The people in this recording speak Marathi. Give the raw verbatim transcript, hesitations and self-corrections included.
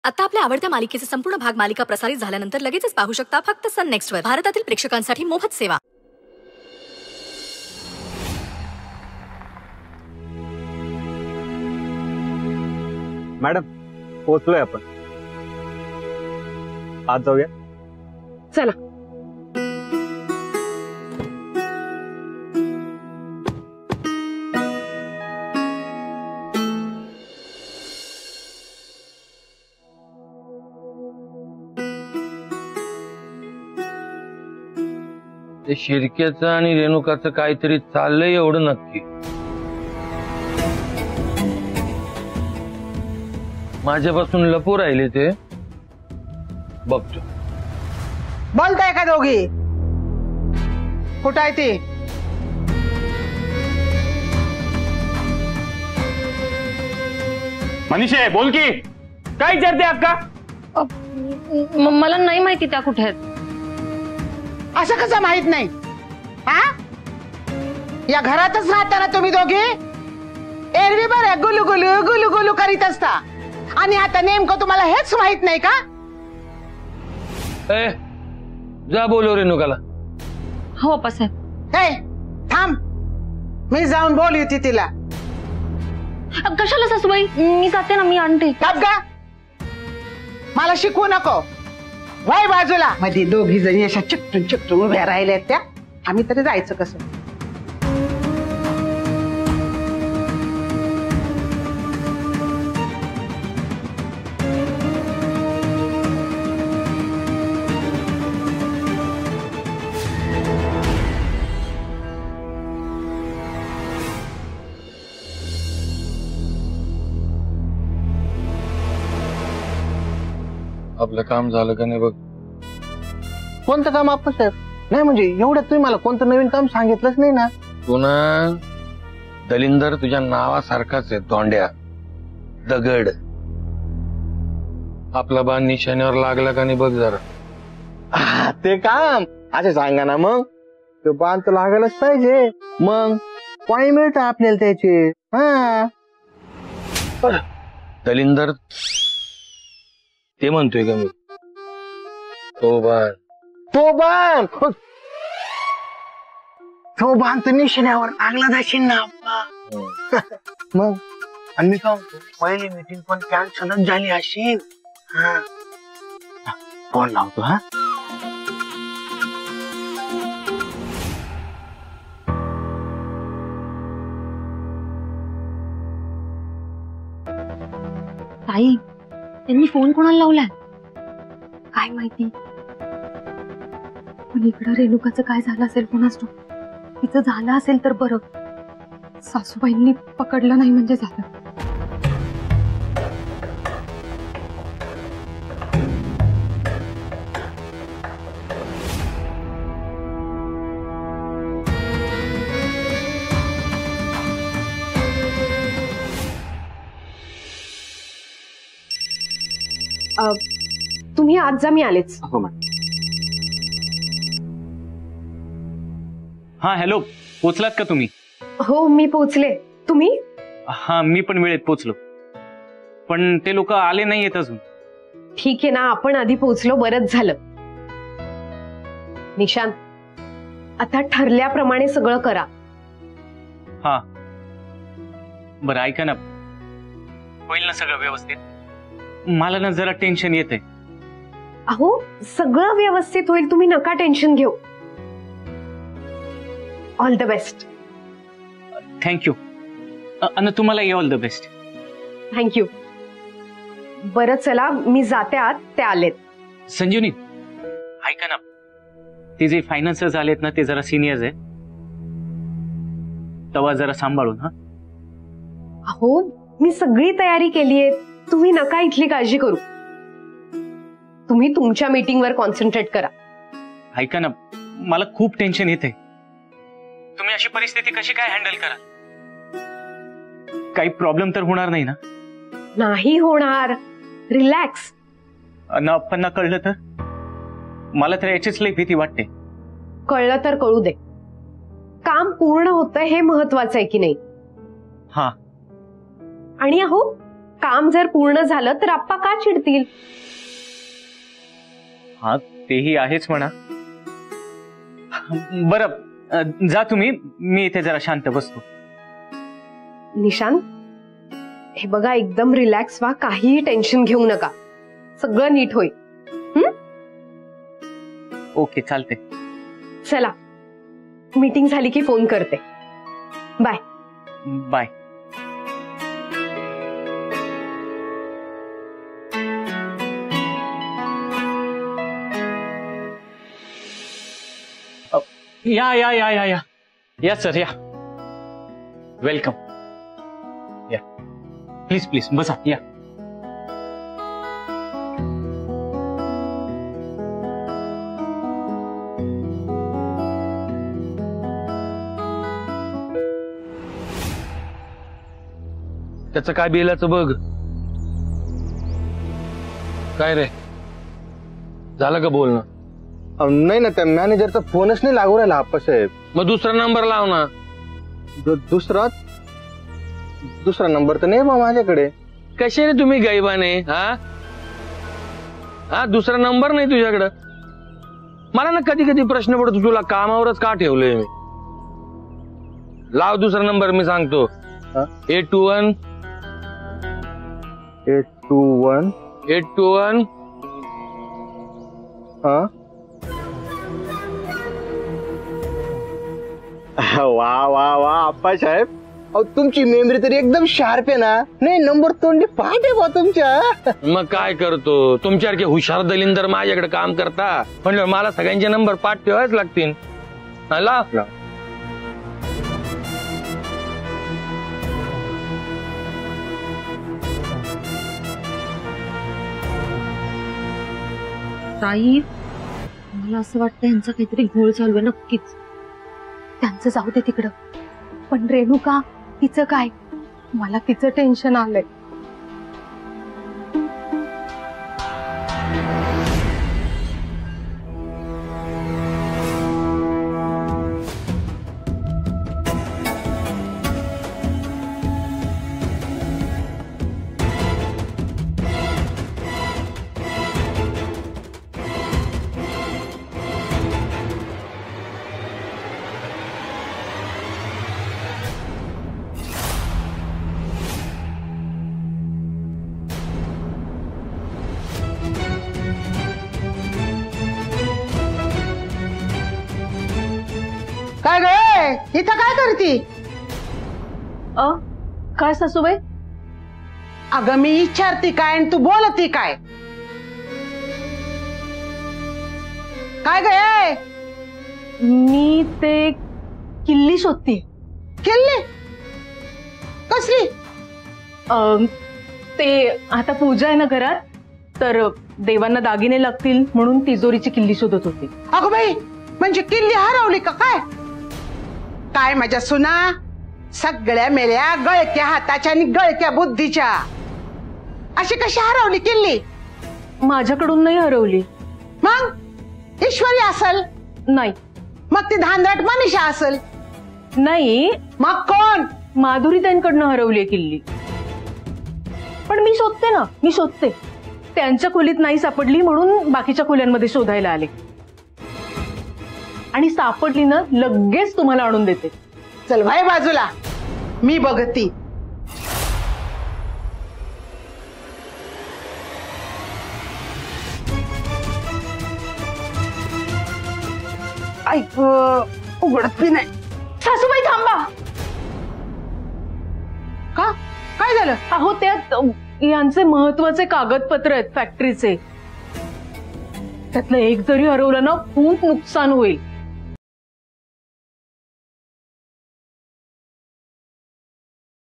आता आपल्या आवडत्या मालिकेचे संपूर्ण भाग मालिका प्रसारित झाल्यानंतर लगेचच पाहू शकता फक्त सन नेक्स्ट वर. भारतातील प्रेक्षकांसाठी मोफत सेवा. मॅडम पोहोचलोय आपण. आज जाऊया. चला. ते शिरक्याचं आणि रेणुकाचं काहीतरी चाललंय एवढं नक्की. माझ्यापासून लपू राहिले ते बघतो. बोलताय का दोघी? कुठं आहे ती? मनीषे बोल की. काय विचारते अक्का? मला नाही माहिती त्या कुठे आहेत. असं कसं माहित नाही? हा, या घरातच राहता ना तुम्ही दोघी? एरवी बरं गुलू गुलू गुलू गुलू करीत असता आणि आता नेमकं तुम्हाला हेच माहित नाही का? ए, जा बोलव रेणुकाला. हो अप्पासाहेब. हे थांब, मी जाऊन बोलवते तिला. कशाला सासूबाई? मी जाते ना, मी आणते. थांब का, मला शिकवू नको. वय बाजूला. मध्ये दोघी जणी अशा चिकटून चिकटून उभ्या राहिल्या त्या. आम्ही तरी जायचं कसं? आपलं काम झालं का नाही बघ. कोणतं काम आप्पासाहेब? नाही म्हणजे एवढं तुम्ही मला कोणतं नवीन काम सांगितलंच नाही ना. पुन्हा दलिंदर तुझ्या नावासारखाच आहे. तोंड्या दगड. आपला बाण निशाण्यावर लागला का नाही बघ जरा. आ, ते काम असं सांगा ना. मग ते बाण तर लागायलाच पाहिजे. मग पाणी मिळतं आपल्याला त्याचे. हा दलिंदर ते म्हणतोय का मी? तो बाण तो बाण तो बाण तर निशाण्यावर लागला जाशील ना आप्पा. मग आणि मी काय म्हणतो, पहिली मीटिंग पण कॅन्सलच झाली असेल. हा फोन लावतो. हा ताई, त्यांनी फोन कोणाला लावलाय काय माहिती. पण इकडं रेणुकाचं काय झालं असेल कोणास ठाऊक. तिचं झालं असेल तर बरं. सासूबाईंनी पकडलं नाही म्हणजे झालं. तुम्ही आज जा, मी आलेच. हो मॅडम. हा हॅलो, पोचलात का तुम्ही? हो मी पोहोचले. तुम्ही? हा मी पण वेळेत पोचलो, पण ते लोक आले नाही येत अजून. ठीक आहे ना, आपण आधी पोहोचलो बरंच झालं. निशांत, आता ठरल्याप्रमाणे सगळं करा. हा बरं ऐका ना, होईल ना सगळं व्यवस्थित? मला ना जरा टेन्शन येते. अहो सगळं व्यवस्थित होईल, तुम्ही नका टेन्शन घेऊ. All the best. थँक्यू. आणि तुम्हाला ऑल द बेस्ट. थँक्यू. बरं चला, मी जाते आत, ते आलेत. संजीवनी ऐका ना, ते जे फायनान्सर्स आलेत ना ते जरा सिनियर्स आहे, तेव्हा जरा सांभाळून. हा अहो मी सगळी तयारी केली आहे, तुम्ही नका इथली काळजी करू. तुम्ही तुमच्या मीटिंगवर कॉन्सन्ट्रेट करा. ऐका ना, मला खूप टेन्शन येते. तुम्ही अशी परिस्थिती कशी काय हँडल करा? काही प्रॉब्लेम तर होणार नाही ना? नाही होणार, रिलॅक्स. ना अप्पांना कळलं तर? मला तर याचीच लई भीती वाटते. कळलं तर कळू दे, काम पूर्ण होतंय हे महत्वाचं आहे की नाही? हा. आणि अहो काम जर पूर्ण झालं तर आप्पा का चिडतील? हा तेही आहेच म्हणा. बरं अ, जा तुम्ही, मी इथे जरा शांत बसतो. निशांत, हे बघा, एकदम रिलॅक्स व्हा, काहीही टेन्शन घेऊ नका, सगळं नीट होईल. ओके चालते. चला, मीटिंग झाली की फोन करते. बाय. बाय. या या या या या या सर, या. वेलकम. या प्लीज प्लीज बसा. या. त्याचं काय बेलाचं बघ. काय रे, झालं का बोलणं? नाही ना, त्या मॅनेजरचा फोनच नाही लागू राहिला आप्पासाहेब. मग दुसरा नंबर लाव ना. दु- दुसरा दुसरा नंबर तर नाही बा माझ्याकडे. कसे रे तुम्ही गैबाने? हा हा दुसरा नंबर नाही तुझ्याकडं? मला ना कधी कधी प्रश्न पडतो, तुला कामावरच का ठेवलंय मी? लाव दुसरा नंबर, मी सांगतो. Eight two one eight two one eight two one हा वा वा वा आप्पासाहेब, अहो तुमची मेमरी तर एकदम शार्प आहे ना. नाही, नंबर तोंडी पाठ आहे बा तुमच्या. मग काय करतो, तुमच्यासारखे हुशार दलिंदर माझ्याकडे काम करता म्हणलं मला सगळ्यांचे नंबर पाठ ठेवायच लागतील. हा, लाव. साई, मला असं वाटतं यांचा काहीतरी घोळ चालू आहे नक्कीच. त्यांचं जाऊ दे तिकडं, पण रेणुका, तिचं काय? मला तिचं टेन्शन आलंय. काय गे, इथं काय करती? अ काय सासूबाई? अगं मी विचारती काय आणि तू बोलती काय? काय गे? मी ते किल्ली शोधते. किल्ली कसली? ते आता पूजा आहे ना घरात, तर देवांना दागिने लागतील म्हणून तिजोरीची किल्ली शोधत होती. अगं बाई, म्हणजे किल्ली हरवली का काय? काय माझ्या सुना, सगळ्या मेल्या गळक्या हाताच्या आणि गळक्या बुद्धीच्या. अशी कशी हरवली किल्ली? माझ्याकडून नाही हरवली. मग ईश्वरी असल? नाही. मग ती धांदट मनीषा असल? नाही. मग कोण? माधुरी त्यांकडनं हरवली किल्ली. पण मी शोधते ना, मी शोधते. त्यांच्या खोलीत नाही सापडली म्हणून बाकीच्या खोल्यांमध्ये शोधायला आले, आणि सापडली ना लगेच तुम्हाला आणून देते. चल भाई बाजूला, मी बघती. ऐक, उघडत नाही. सासूबाई थांबा. का? काय झालं? अहो, त्यात यांचे महत्वाचे कागदपत्र आहेत फॅक्टरीचे. त्यातलं एक जरी हरवलं ना खूप नुकसान होईल.